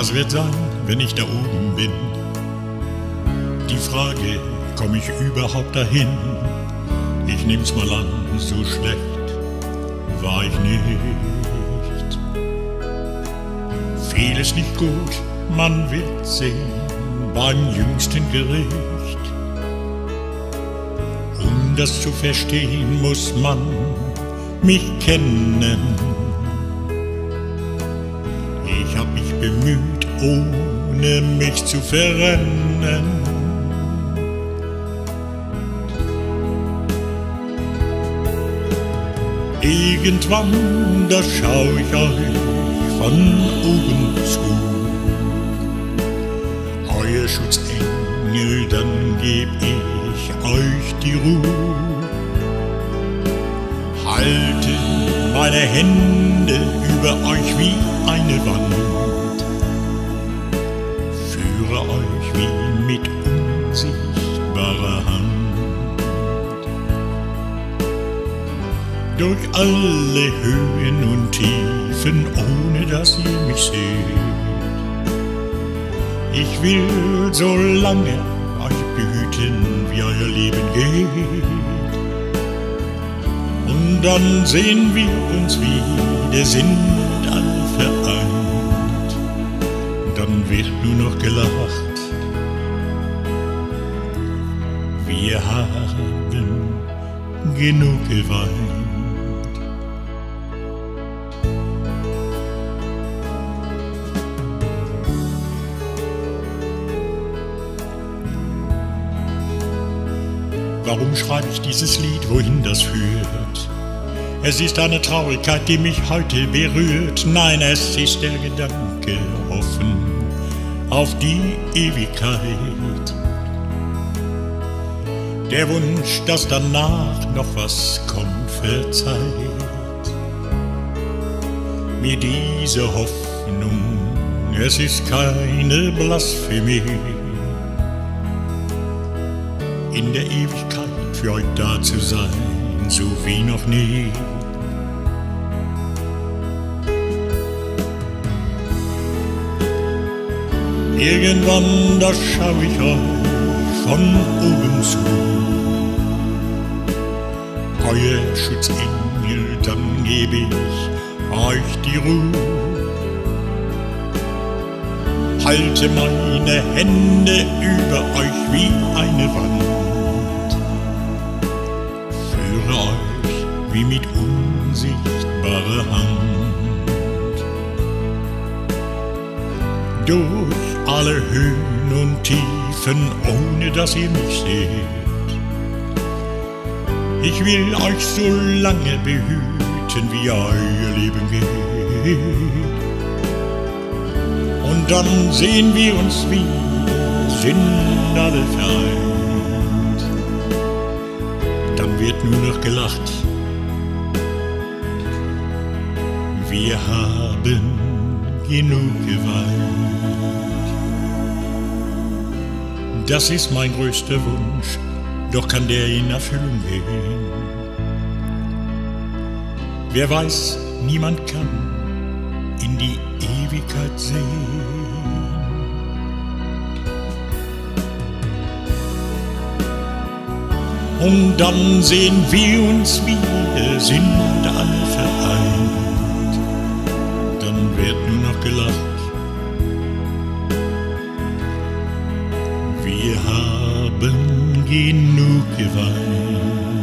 Was wird sein, wenn ich da oben bin? Die Frage, komm ich überhaupt dahin? Ich nehm's mal an, so schlecht war ich nicht. Vieles nicht gut, man wird sehen beim jüngsten Gericht. Um das zu verstehen, muss man mich kennen. Ich hab mich bemüht, ohne mich zu verrennen. Irgendwann, da schau ich euch von oben zu. Euer Schutzengel, dann geb ich euch die Ruhe. Halte meine Hände über euch wie eine Wand. Führe euch wie mit unsichtbarer Hand. Durch alle Höhen und Tiefen, ohne dass ihr mich seht. Ich will so lange euch behüten, wie euer Leben geht. Und dann sehen wir uns wieder, sind alle vereint. Dann wird nur noch gelacht. Wir haben genug geweint. Warum schreibe ich dieses Lied, wohin das führt? Es ist eine Traurigkeit, die mich heute berührt. Nein, es ist der Gedanke offen auf die Ewigkeit. Der Wunsch, dass danach noch was kommt, verzeiht mir diese Hoffnung. Es ist keine Blasphemie, in der Ewigkeit für euch da zu sein, so wie noch nie. Irgendwann, da schau ich euch von oben zu. Euer Schutzengel, dann gebe ich euch die Ruhe. Halte meine Hände über euch wie eine Wand. Führe euch wie mit unsichtbarer Hand. Durch alle Höhen und Tiefen, ohne dass ihr mich seht. Ich will euch so lange behüten, wie euer Leben geht. Und dann sehen wir uns wieder, sind alle vereint. Dann wird nur noch gelacht. Wir haben genug geweint. Das ist mein größter Wunsch, doch kann der in Erfüllung gehen. Wer weiß, niemand kann in die Ewigkeit sehen. Und dann sehen wir uns wieder, sind alle vereint. Dann wird nur noch gelacht. Wir haben genug geweint.